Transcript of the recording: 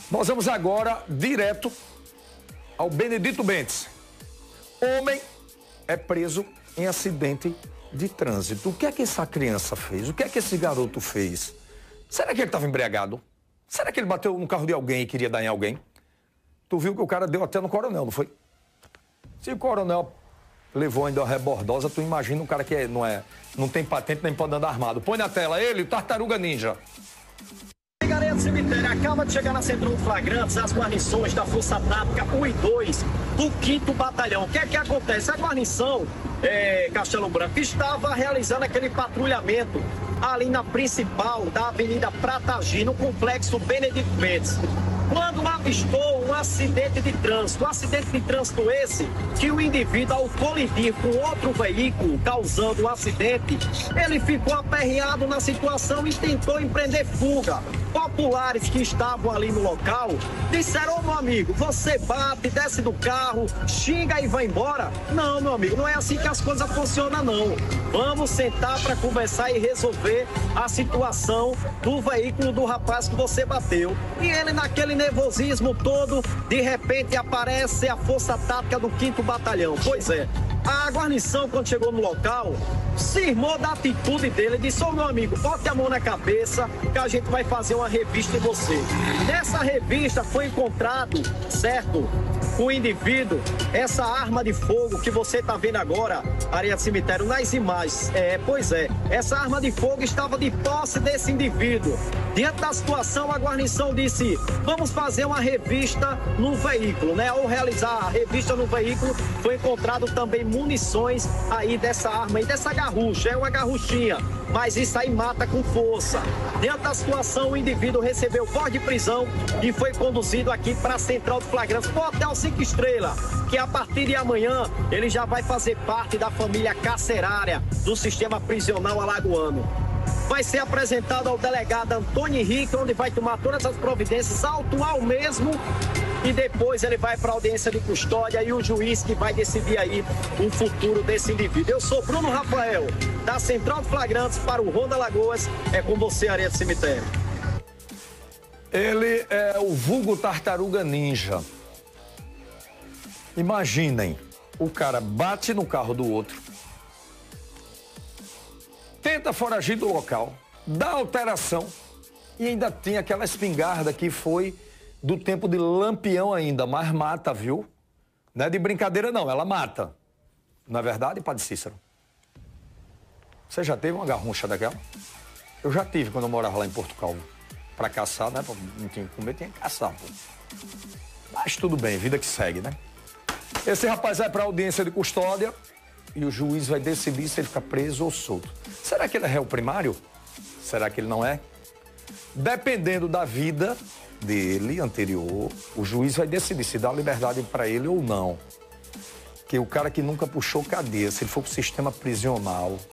Nós vamos agora direto ao Benedito Bentes. Homem é preso em acidente de trânsito. O que é que essa criança fez? O que é que esse garoto fez? Será que ele estava embriagado? Será que ele bateu no carro de alguém e queria dar em alguém? Tu viu que o cara deu até no coronel, não foi? Se o coronel levou ainda uma rebordosa, tu imagina um cara que não tem patente nem pode andar armado. Põe na tela ele, o Tartaruga Ninja. Areia do Cemitério acaba de chegar na Central de Flagrantes as guarnições da Força Tática 1 e 2 do 5º Batalhão. O que é que acontece? A guarnição Castelo Branco estava realizando aquele patrulhamento ali na principal da Avenida Pratagi, no complexo Benedito Bentes, quando avistou um acidente de trânsito. Um acidente de trânsito esse que o indivíduo, ao colidir com outro veículo, causando um acidente, ele ficou aperreado na situação e tentou empreender fuga. Populares que estavam ali no local disseram: ô meu amigo, você bate, desce do carro, xinga e vai embora? Não, meu amigo, não é assim que as coisas funcionam, não. Vamos sentar para conversar e resolver a situação do veículo do rapaz que você bateu. E ele, naquele nervosismo todo, de repente aparece a Força Tática do 5º Batalhão. Pois é, a guarnição, quando chegou no local, cismou da atitude dele, disse: ô meu amigo, bote a mão na cabeça que a gente vai fazer uma revista em você. Nessa revista foi encontrado, certo, o indivíduo, essa arma de fogo que você está vendo agora, Areia do Cemitério, nas imagens. Pois é, essa arma de fogo estava de posse desse indivíduo. Diante da situação, a guarnição disse: vamos fazer uma revista no veículo, né? Ao realizar a revista no veículo, foi encontrado também munições aí dessa arma, aí dessa garrucha, é uma garruchinha, mas isso aí mata com força. Diante da situação, o indivíduo recebeu voz de prisão e foi conduzido aqui para a Central de Flagrantes, para o Hotel 5 Estrelas, que a partir de amanhã ele já vai fazer parte da família carcerária do sistema prisional alagoano. Vai ser apresentado ao delegado Antônio Henrique, onde vai tomar todas as providências, autuar o mesmo, e depois ele vai para a audiência de custódia e o juiz que vai decidir aí o futuro desse indivíduo. Eu sou Bruno Rafael, da Central de Flagrantes para o Ronda Lagoas. É com você, Areia do Cemitério. Ele é o vulgo Tartaruga Ninja. Imaginem, o cara bate no carro do outro, tenta foragir do local, dá alteração e ainda tem aquela espingarda que foi do tempo de Lampião ainda, mas mata, viu? Não é de brincadeira não, ela mata. Não é verdade, Padre Cícero? Você já teve uma garrucha daquela? Eu já tive quando eu morava lá em Porto Calvo. Pra caçar, né? Não tinha que comer, tinha que caçar, pô. Mas tudo bem, vida que segue, né? Esse rapaz vai pra audiência de custódia e o juiz vai decidir se ele fica preso ou solto. Será que ele é réu primário? Será que ele não é? Dependendo da vida dele anterior, o juiz vai decidir se dá liberdade para ele ou não. Que o cara que nunca puxou cadeia, se ele for pro sistema prisional,